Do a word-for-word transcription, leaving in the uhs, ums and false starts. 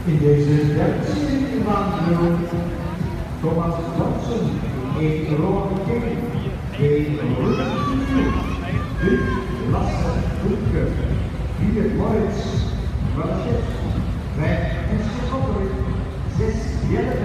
In deze derde serie van de Thomas Johnson, een Rowan King, twee Ruben Field, drie Lasse Doetke, vier Moritz Welschef, vijf Esther Koppel, zes Jelle